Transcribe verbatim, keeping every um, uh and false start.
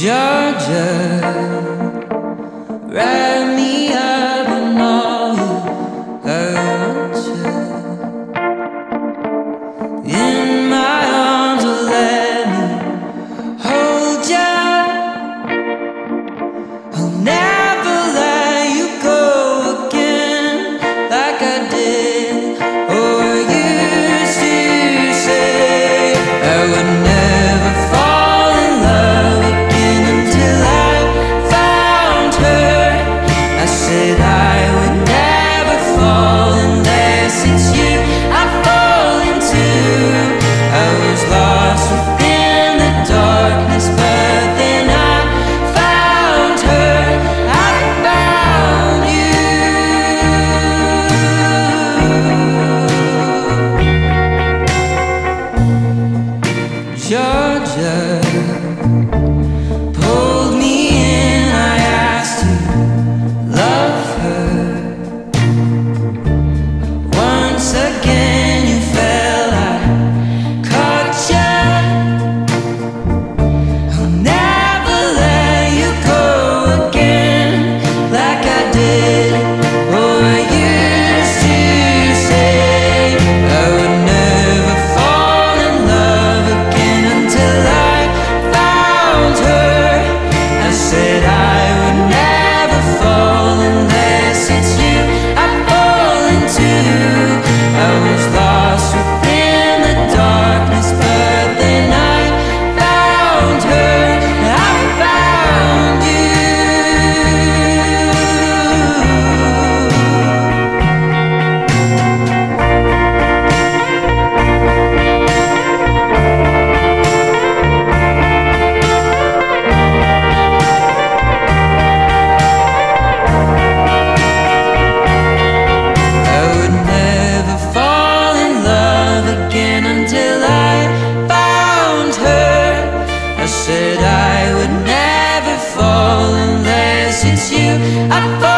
Georgia, wrap me up in all I want you. In my arms, oh, let me hold you. I'll never let you go again like I did. Oh, I used to say I would never fall in love again until I found her. I said I would never fall unless it's you I fall into. I was lost within the darkness, but then I found her. I found you. Georgia pulled me in, I asked to love her. Once again you fell, I caught you. I'll never let you go again like I did. Oh, I used to say I would never fall in love again until I found her. I said I would never fall unless it's you I fall into. I was lost within the darkness, but then I found her. I found you. I would never fall in love again until I found her. I said I would never fall unless it's you I fall